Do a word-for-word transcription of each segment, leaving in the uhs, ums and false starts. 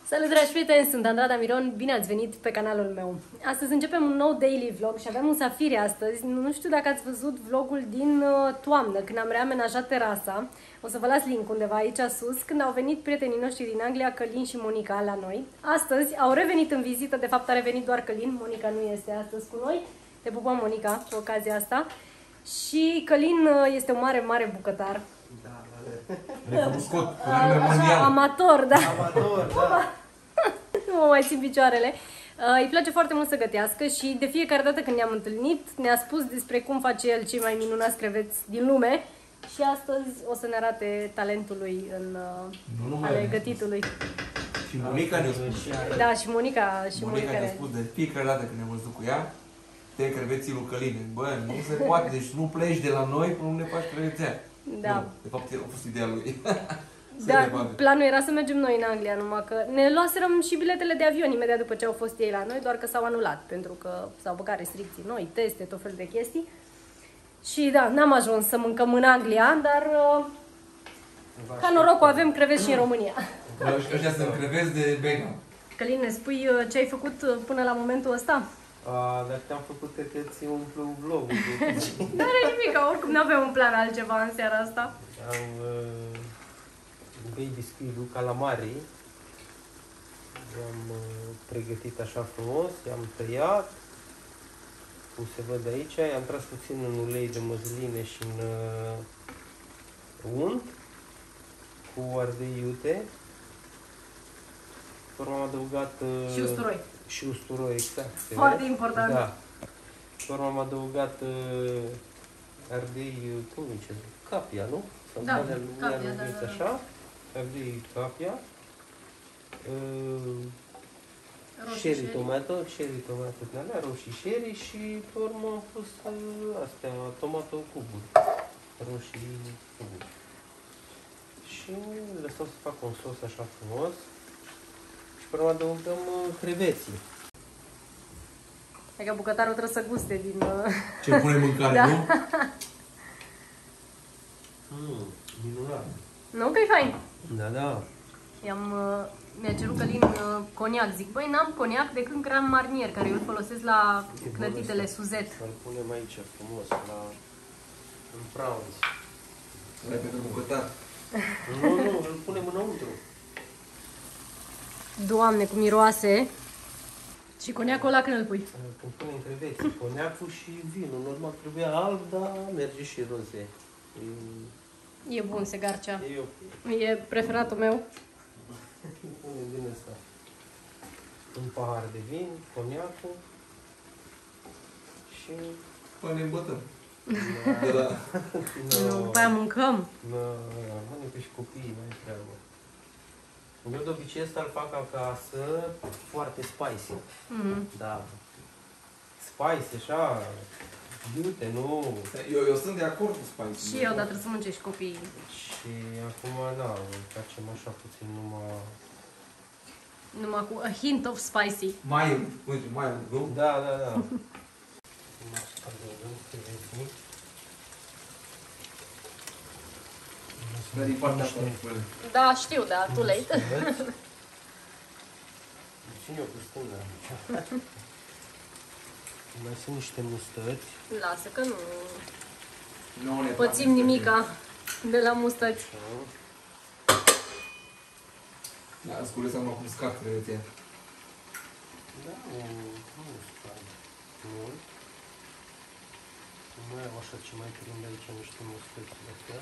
Salut, dragi prieteni, sunt Andrada Miron, bine ați venit pe canalul meu. Astăzi începem un nou daily vlog și avem un safiri astăzi. Nu știu dacă ați văzut vlogul din toamnă, când am reamenajat terasa. O să vă las link undeva aici sus, când au venit prietenii noștri din Anglia, Călin și Monica, la noi. Astăzi au revenit în vizită, de fapt a revenit doar Călin, Monica nu este astăzi cu noi. Te pupăm, Monica, cu ocazia asta. Și Călin este un mare, mare bucătar. Da, Recunoscut, cu nume mondial. Amator, da. Amator, da. Nu mă mai țin picioarele. Uh, îi place foarte mult să gătească și de fiecare dată când ne-am întâlnit ne-a spus despre cum face el cei mai minunați creveți din lume. Și astăzi o să ne arate talentul lui în uh, ale gătitului. Și Monica ne-a spus. Da, și Monica și Monica Monica ne-a spus de fiecare dată când ne-am văzut cu ea, te creveții lui Căline. Bă, nu se poate, deci nu pleci de la noi până nu ne faci crevețea. Da. Nu, de fapt a fost ideea lui. Da, planul era să mergem noi în Anglia, numai că ne luaserăm și biletele de avion imediat după ce au fost ei la noi, doar că s-au anulat, pentru că s-au băgat restricții noi, teste, tot felul de chestii. Și da, n-am ajuns să mâncăm în Anglia, dar uh, ca norocul avem creveți și în România. Ăștia sunt creveți de vegan. Călin, ne spui uh, ce ai făcut uh, până la momentul ăsta? A, dacă te-am făcut, cred că ți umplu vlogul. Nu are nimic, oricum nu avem un plan altceva în seara asta. Am uh, baby squid-ul, calamarii. I-am uh, pregătit așa frumos, i-am tăiat. Cum se văd aici, i-am tras puțin în ulei de măsline și în uh, unt cu ardei iute. Urmă am adăugat uh, și usturoi. Și usturoi, exact. Foarte important. Da. Urmă am adăugat uh, ardei, cum zice, capia, nu? Sau da, capia, capia, da, da, așa. Ardei capia. Uh, Sherry tomato, cherry tomato din alea, roșii sherry și pe urmă am pus uh, astea, tomato cuburi, roșii cuburi. Și lăsăm să fac un sos așa frumos și pe urmă adăugăm uh, creveții. Adică bucătarul trebuie să guste din... Uh... Ce pune mâncare, da. Nu? Mm, minunat. Nu că e fain? Da, da. I-am... Uh... Mi-a cerut Călin uh, coniac. Zic, băi, n-am coniac decât Grand Marnier, care eu îl folosesc la clătitele Suzet. Să-l punem aici frumos, la... în prawns. Ăla pentru bucătar. Nu, nu, îl punem înăuntru. Doamne, cum miroase! Și coniacul ăla când îl pui? Când punem creveții, coniacul și vinul. Normal trebuia alb, dar merge și roze. E, e bun, se garcea. E ok. E preferatul meu. Punem din ăsta un pahar de vin, coniacul și... Păi ne îmbătăm. Da. Da. Nu, după aia mâncăm. Nu, mănâncă și copiii, mai treabă. Eu de obicei ăsta îl fac acasă foarte spicy. Mm-hmm. Da. Spicy, așa, iute, nu... Eu, eu sunt de acord cu spicy. Și eu, dar trebuie să mâncești copiii. Și acum, da, facem așa puțin numai... Numai cu a hint of spicy. Mai, uite, mai, nu? Da, da, da. Dar din partea asta. Da, știu, da, too late. Cine o cu stânga? Mai sunt niște mustăți. Lasă că nu Nu ne pățim nimica de la mustăți. Da, scură seama cum scap creveția. Da, nu stai mult. Mai am așa ce mai prind aici niște mustăți de astea.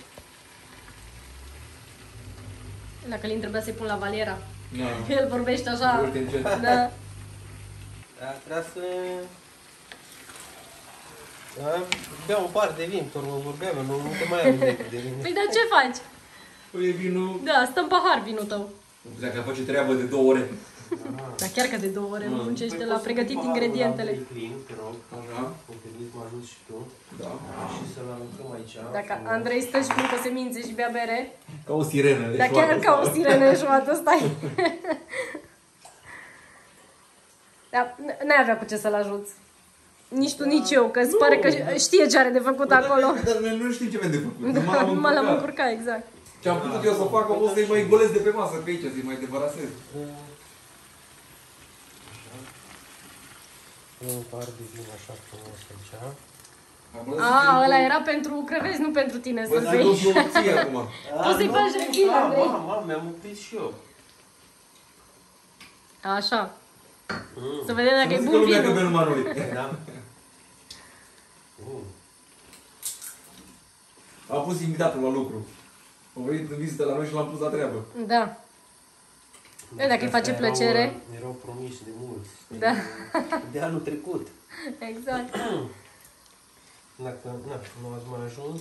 La Călin trebuia să-i pun la Valera. Da. El vorbește așa. Uite încet. Da. Da, trebuia să... Beau un par de vin, pe urmă vorbeam, nu, nu te mai am de vin. Păi dar ce faci? Păi e vinul... Da, stă în pahar vinul tău. Dacă face treabă de două ore. Dar chiar că de două ore nu muncește Păi la pregătit ingredientele. Clean, te rog. Așa. Cu permis mă ajut și tu. Da. Și să-l aruncăm aici. Dacă Andrei stă și mâncă semințe și bea bere. Ca o sirenă. Dar chiar ca o sirenă eșuată, stai. Dar n-ai avea cu ce să-l ajuți. Nici tu, nici eu, că îți pare că știe ce are de făcut acolo. Dar noi nu știm ce avem de făcut. Da, numai l-am încurcat, exact. Ce am putut eu să fac, o să-i mai golesc de pe masă pe aici, să-i mai debarasez. Un par de vin așa frumos aici. A, ăla era pentru creveți, nu pentru tine să-l bei. Băi, să-ți ție acum. Poți să-i faci reghilă, vrei? Mama, mi-am uprit și eu. Așa. Să vedem dacă e bun vinul. vinul. Să numai lui. Da. Am pus invitatul la lucru. A venit în vizită la noi și l-am pus la treabă. Da. E, dacă îi face plăcere. Erau promiși de mulți. Da. De anul trecut. Exact. Dacă na, nu ați mai ajuns.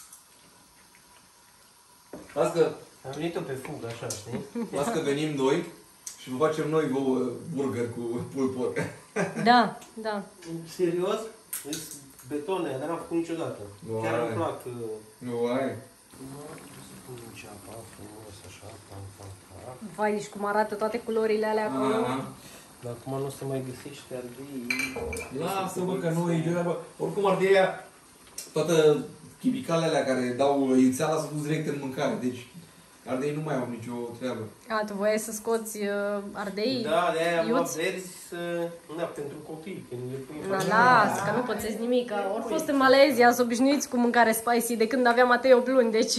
Las că, Am venit-o pe fugă, așa, știi? las că venim noi și vă facem noi vouă burger cu pulpor. Da, da. Serios? Sunt betone, dar n-am făcut niciodată. Vai. Chiar îmi plac. Nu ai. Nu, să punem ceapa frumos, așa, pam, pam, pam. Vai, și cum arată toate culorile alea acolo. Ah. Dar acum nu se mai găsește ardei. Lasă-mă că nu e treabă. Oricum ardeia, toate chimicalele alea care dau iuțeala sunt pus direct în mâncare. Deci ardei nu mai au nicio treabă. A, tu voiai să scoți uh, ardei? Da, de-aia am luat iuți? verzi, să... da, pentru copii, când le pui... Da, las, că nu pățesc nimic. Ori fost în Malezia, sunt obișnuiți cu mâncare spicy de când aveam Matei opt luni, deci...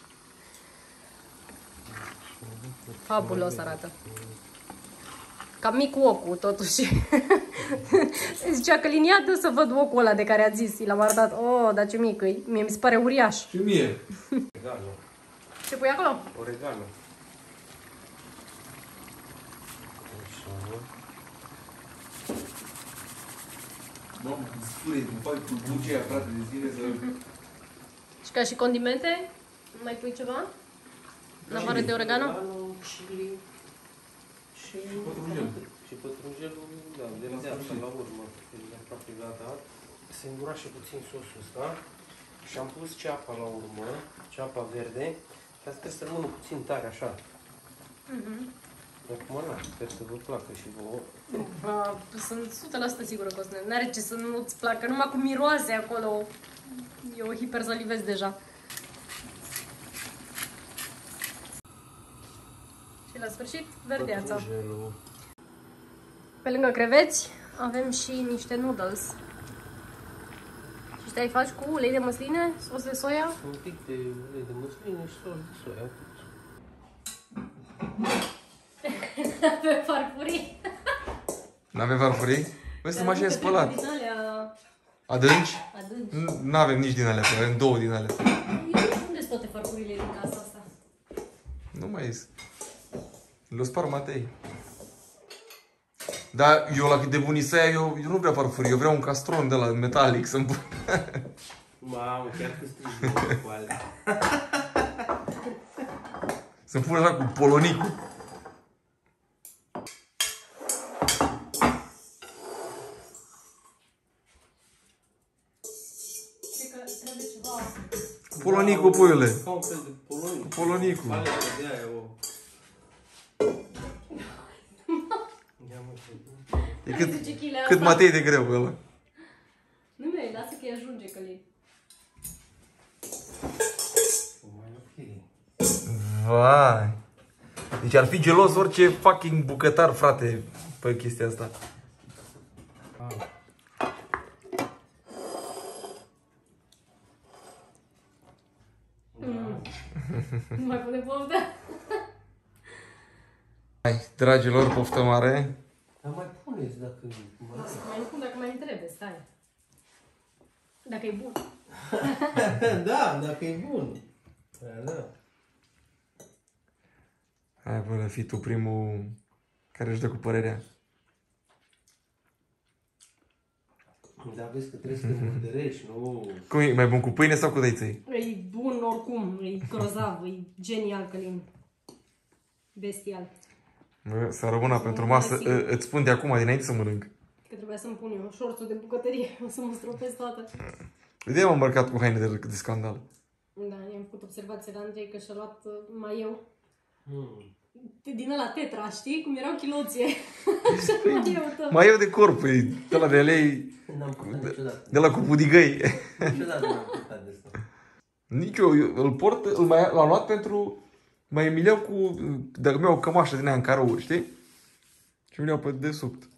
Fabulos arată. Cam mic ocul, totuși. Zicea că liniat dă să văd ocul ăla de care a zis. L-am arătat. Oh, dar ce mic e. Mie mi se pare uriaș. Și mie. Oregano. Ce pui acolo? Oregano. Așa. Mamă, cum spune, îmi fac cu bucea, frate, de zile să... Și ca și condimente? Mai pui ceva? În afară de oregano? Chili. Și pătrunjel. Și pătrunjelul, da, de viață la urmă. E aproape gata. Se îndurașe puțin sosul ăsta. Și am pus ceapa la urmă, ceapa verde. Dar sper să rămână puțin tare, așa. Mhm. Acum, na, sper să vă placă și vouă. Uh, sunt o sută la sută sigură că o să ne... N-are ce să nu-ți placă. Numai cu miroase acolo. Eu hipersalivez deja. Și la sfârșit, verdeața. Pătrunjelul. Pe lângă creveți, avem și niște noodles. Și te-ai faci cu ulei de măsline, sos de soia? Un pic de ulei de măsline și sos de soia. Pe farfurii. N-avem farfurii? Păi sunt mașini spălat. Din alea Adânci? adânci. N-avem nici din alea, avem două din alea. Unde sunt toate farfurile din casa asta? Nu mai ies. Le-o spar Matei. Dar eu la cât de bunisaia, eu, eu nu vreau farfurii, eu vreau un castron de la metalic să-mi pun. Mamă, chiar că strigi cu alea. Să-mi pun așa cu polonicul. Cred că trebuie ceva. Polonicul, puiule. Ca un fel de polonic. Polonicul. Alea de aia, o... Ia mă, E cât, Zice chile cât asta. Matei de greu ăla. Nu mai lasă că îi ajunge Călin. mai ok. Vai. Deci ar fi gelos orice fucking bucătar, frate, pe chestia asta. Nu mai pune poftă. Hai, dragilor, poftă mare. Dar mai puneți dacă... Mai nu pun dacă mai îmi trebuie, stai. Dacă e bun. Da, dacă e bun. Da, da. Hai, bă, fii tu primul care își dă cu părerea. Dar vezi că trebuie să te murdărești, nu... Cum e? Mai bun cu pâine sau cu dăiței? E bun oricum, e grozav, e genial Călin. Bestial. Bă, să rămână pentru masă. Ă, îți spun de acum, dinainte să mănânc. Că trebuia să-mi pun eu șorțul de bucătărie, o să mă stropez toată. De m-am îmbrăcat cu haine de, de scandal. Da, i-am făcut observație la Andrei că și-a luat uh, mai eu. Hmm. Din ăla tetra, știi? Cum erau chiloție. Așa mai eu tot. Mai eu de corp, e de la de lei, N-am putut niciodată. de la cu pudigăi. Niciodată n-am putut de asta. Nici eu, eu îl port, îl mai, l-am luat pentru... Mai îmi iau cu... Dacă mi-au o cămașă din aia în carouri, știi? Și mi iau pe desubt.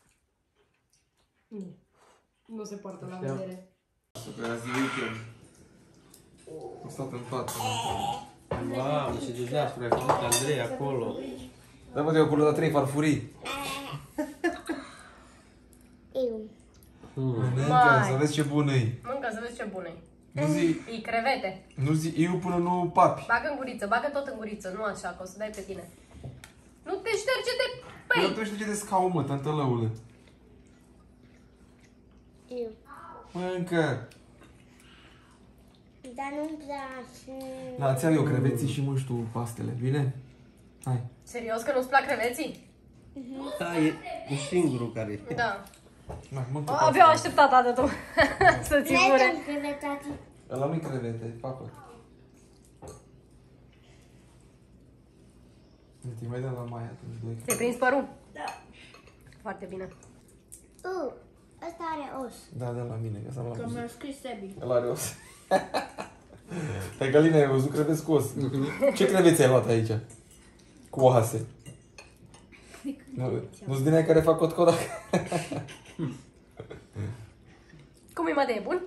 Nu. Nu se poartă la vedere. Super, azi weekend. Am stat în pat. Mamă, ce dezastru ai făcut, Andrei, acolo. Da, mă, eu acolo la trei farfurii. Eu. Mănâncă, să vezi ce bun e. Mâncă să vezi ce bun e. Nu zi, E crevete. nu zi eu până nu papi. Bagă în guriță, bagă tot în guriță, nu așa, că o să dai pe tine. Nu te șterge de Păi, pei. tu știi ce de scaun, mă, tântălăule. Eu. Mănâncă. Dar nu-mi place. La ți eu creveții și mânci tu pastele, bine? Hai. Serios că nu-ți plac creveții? Da, e, e singurul care... Da. Na, mâncă O, pastele. abia așteptat atât tu să-ți N-ai gure. cum crevetați. Ăla nu-i crevete, papă. Uite, mai dăm la Maia atunci doi. Ți-ai prins părul? Da. Foarte bine. Uh, ăsta are os. Da, dă la mine, că s-am Că la mi-a scris Sebi. El are os. Pe Galina, ai văzut creveți cu os. Ce creveți ai luat aici? Cu oase. Nu, nu-ți din aia care fac cot-codac. Cum e, Matei, e bun?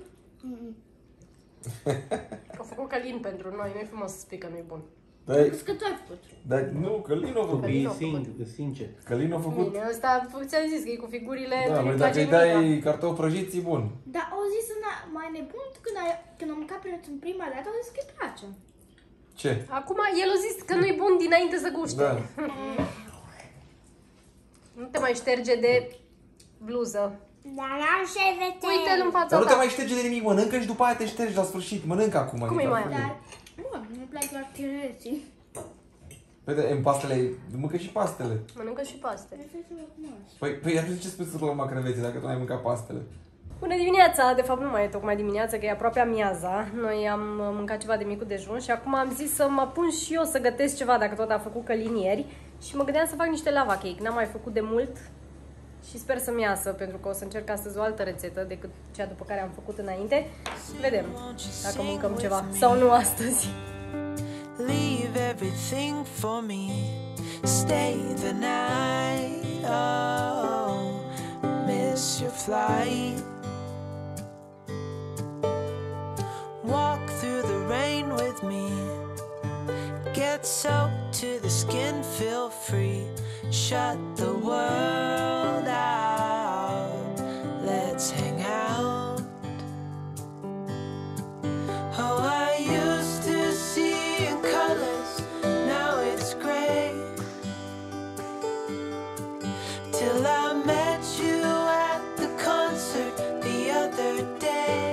Au făcut Călin pentru noi, nu-i frumos să spui că nu-i bun. Dar, Că tu ai făcut. dar nu, Călin a făcut. E singur, sincer. Călin a făcut. Bine, ăsta, ți-am zis că e cu figurile, Da, nu-i băi, place dacă îi nimica. dai cartofi prăjiți, e bun. Dar au zis în- mai nebun când, ai, când am mâncat pentru prima dată, au zis că îi place. Ce? Acum, el a zis că nu-i bun dinainte să guște. Da. Nu te mai șterge de bluză. Dar n-am șervete. Uite-l în fața Dar nu te ta. mai șterge de nimic, mănâncă și după aia te ștergi la sfârșit. Mănâncă acum. Cum e mai aia? Dar, bă, nu-mi place doar tireții. Păi, da, în pastele, mâncă și pastele. Mănâncă și paste. Păi, păi atunci ce spui să luăm creveți dacă tu n-ai mâncat pastele? Bună dimineața! De fapt nu mai e tocmai dimineața, că e aproape amiaza. Noi am mâncat ceva de micul dejun și acum am zis să mă pun și eu să gătesc ceva, dacă tot a făcut Călin ieri. Și mă gândeam să fac niște lava cake. N-am mai făcut de mult și sper să-mi iasă, pentru că o să încerc astăzi o altă rețetă decât cea după care am făcut înainte. Vedem dacă mâncăm ceva sau nu astăzi. Leave everything for me. Stay the night. Oh, miss your flight. Walk through the rain with me. Get soaked to the skin, feel free. Shut the world out. Let's hang out. Oh, I used to see in colors, now it's gray. Till I met you at the concert the other day.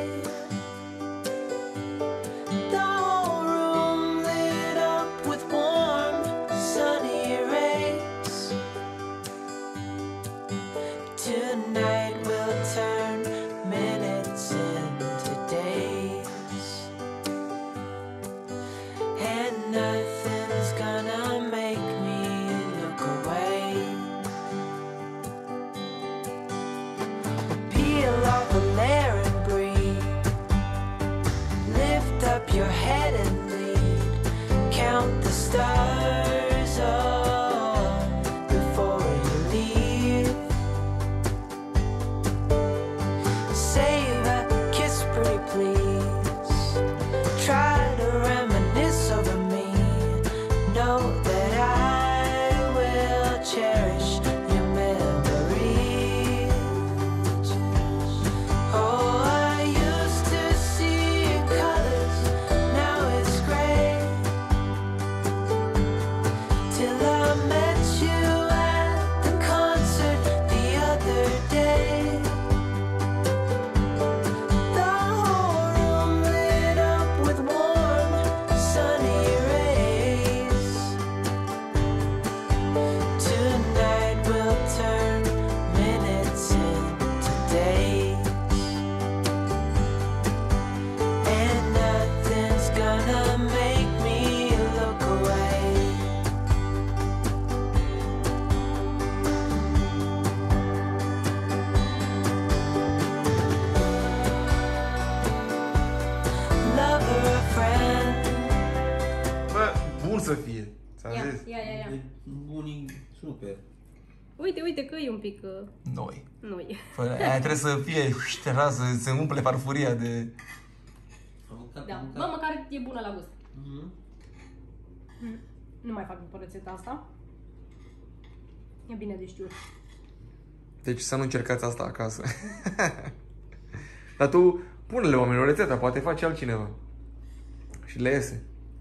The whole room lit up with warm, sunny rays. Tonight we'll turn minutes into days. And nothing's gonna make me look away. Peel off a layer and breathe. Lift up your head and lead. Count the stars oh, before you leave. Save a kiss, pretty please. Try to reminisce over me. Know that I will cherish your memories. Oh, I used to see in colors, now it's gray. Uite, uite că e un pic... Uh... Noi. Noi. Fără, aia trebuie să fie ștera, să se umple farfuria de... Da. Bă, măcar e bună la gust. Mm-hmm. Mm. Nu mai fac după rețeta asta. E bine de știut. Deci să nu încercați asta acasă. Dar tu pune-le oamenilor rețeta, poate face altcineva. Și le iese.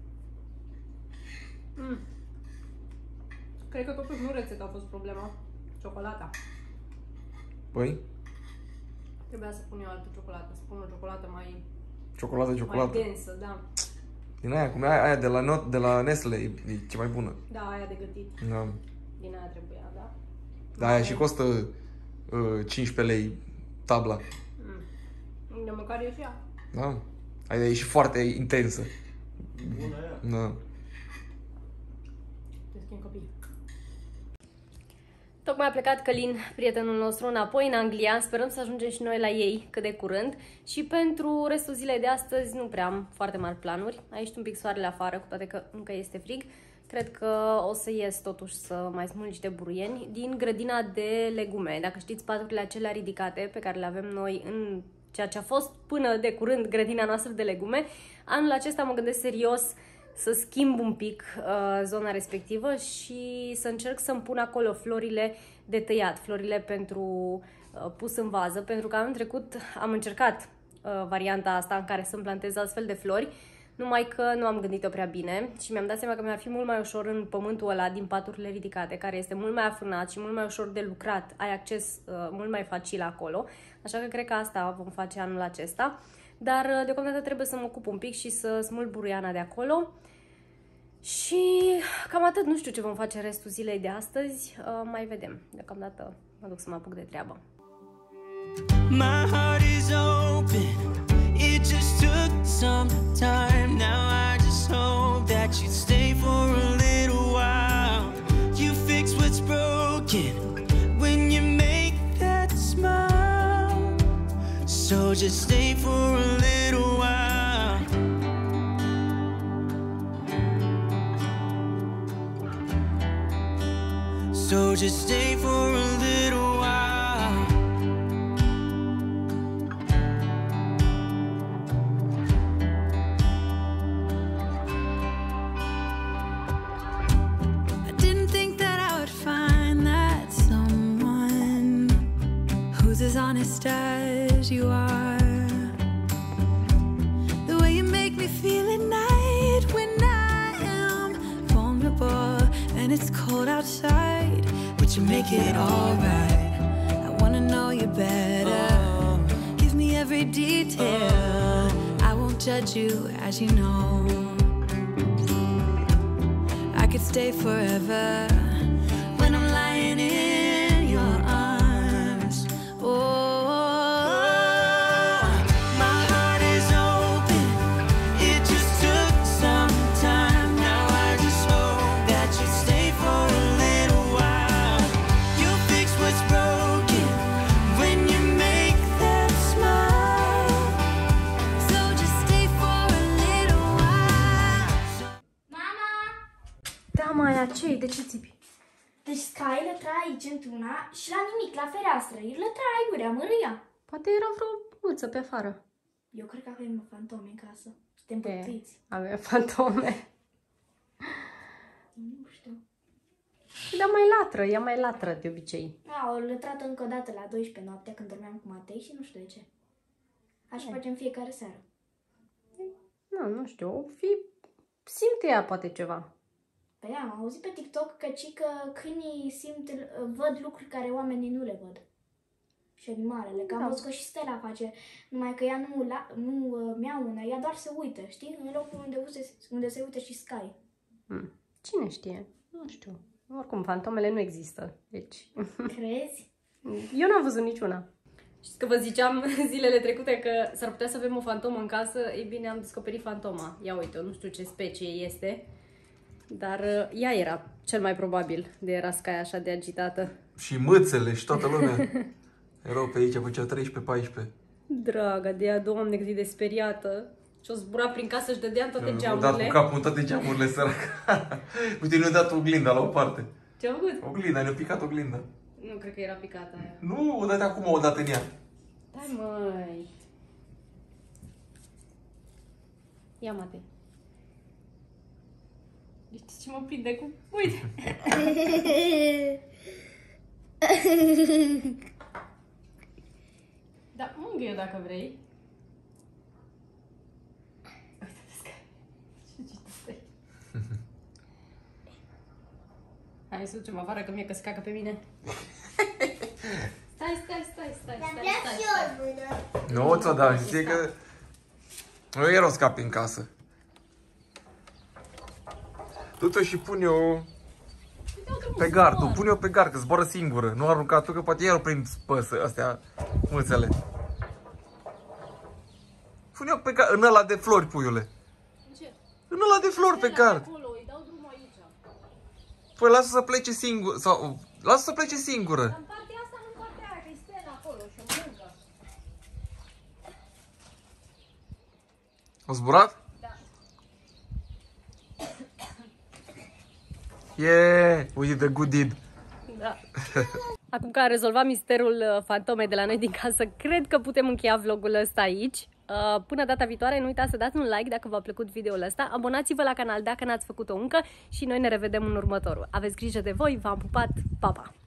Mm. Cred că totuși nu rețeta a fost problema. Ciocolata. Păi? Trebuia să pun eu altă ciocolată, să pun o ciocolată mai, Ciocolată, ciocolată. mai densă, da. Din aia, cum e aia, aia de la, not, de la Nestle, e, e cea mai bună. Da, aia de gătit. Da. Din aia trebuia, da. Da, aia și costă uh, cincisprezece lei tabla. Mm. De măcar e și ea. Da. Aia e și foarte intensă. Bună aia. Da. Te schimb copii. Tocmai a plecat Călin, prietenul nostru, înapoi în Anglia. Sperăm să ajungem și noi la ei cât de curând. Și pentru restul zilei de astăzi nu prea am foarte mari planuri. A ieșit un pic soarele afară, cu toate că încă este frig. Cred că o să ies totuși să mai smulg niște buruieni din grădina de legume. Dacă știți, paturile acelea ridicate pe care le avem noi în ceea ce a fost până de curând grădina noastră de legume, anul acesta mă gândesc serios să schimb un pic uh, zona respectivă și să încerc să-mi pun acolo florile de tăiat, florile pentru uh, pus în vază, pentru că anul trecut am încercat uh, varianta asta în care să-mi plantez astfel de flori, numai că nu am gândit-o prea bine și mi-am dat seama că mi-ar fi mult mai ușor în pământul ăla din paturile ridicate, care este mult mai afânat și mult mai ușor de lucrat, ai acces uh, mult mai facil acolo, așa că cred că asta vom face anul acesta. Dar uh, deocamdată trebuie să mă ocup un pic și să smulg buruiana de acolo. Și cam atât, nu știu ce vom face restul zilei de astăzi, uh, mai vedem. Deocamdată mă duc să mă apuc de treabă. My heart is open. It just took some time. Now I just hope that you stay for a little while. You fix what's broken when you make that smile. So just stay for a little while. So just stay for a little while. I didn't think that I would find that someone who's as honest as you are. The way you make me feel at night when I am vulnerable and it's cold outside, but you make it alright. I wanna know you better. Give me every detail. I won't judge you, as you know. I could stay forever when I'm lying in your arms. Oh, my heart is open. It just took some time. Now I just hope that you stay for a little while. You fix what's broken when you make that smile. So just stay for a little while. Mama! Da, Maia, ce-i? De ce țipi? Deci Sky lătra aici într-una și la nimic, la fereastră. El lătra aiurea, mărâia. Poate era vreo mulță pe afară. Eu cred că avem fantome în casă. Suntem pătriți. Avea fantome. Nu știu. Dar mai latră, ea mai latră de obicei. Da, o lătrat încă o dată la douăsprezece noaptea când dormeam cu Matei și nu știu de ce. Așa facem fiecare seară. Nu, nu știu, o fi... Simte ea poate ceva. Păi da, am auzit pe TikTok că, ci că câinii simt, văd lucruri care oamenii nu le văd. Și animalele, că am Da. văzut că și Stella face, numai că ea nu, la, nu uh, miaună, ea doar se uită, știi? În locul unde, unde, unde se uită și Sky. Hmm. Cine știe? Nu știu. Oricum, fantomele nu există, deci... Crezi? Eu n-am văzut niciuna. Știți că vă ziceam zilele trecute că s-ar putea să avem o fantomă în casă? Ei bine, am descoperit fantoma. Ia uite, nu știu ce specie este, dar uh, ea era cel mai probabil de era Sky așa de agitată. Și mâțele și toată lumea. Erau pe aici, făceau treisprezece paisprezece. Dragă de ea, Doamne, cât e de speriată. Și-o zbura prin casă și dădea în toate Am dat geamurile. cu capul în toate geamurile, săraca. Uite, nu-i dat oglinda la o parte. Ce-a făcut? Oglinda, ne-a picat oglinda. Nu cred că era picată aia. Nu, o dai acum o dată în ea. Dai, măi. Ia, Matei. Știi ce mă prinde cu... Uite! Da, mângă eu dacă vrei. Hai să ducem afară că mie că se cacă pe mine. Stai, stai, stai, stai, Dar stai, vreau stai, și stai. eu mână. Nu ți-o dau, știi că... Nu e rost scapi în casă. Du-te și pune-o pe gard, tu pune-o pe gard, că zboară singură. Nu arunca tu, că poate iar o prind spăsă, astea, mâțele. Pune-o pe gard, în ăla de flori, puiule. Ce? În ăla de flori pe gard. Acolo, îi dau drumul aici. Păi lasă să plece singur, sau lasă să plece singură. În partea asta, nu în partea aia, că-i stena acolo și o mângă. O zburat? Da. Yeah, we did a good deed. Da. Acum că am rezolvat misterul uh, fantomei de la noi din casă, cred că putem încheia vlogul ăsta aici. Uh, până data viitoare, nu uitați să dați un like dacă v-a plăcut videoul ăsta, abonați-vă la canal dacă n-ați făcut-o încă și noi ne revedem în următorul. Aveți grijă de voi, v-am pupat, pa, pa!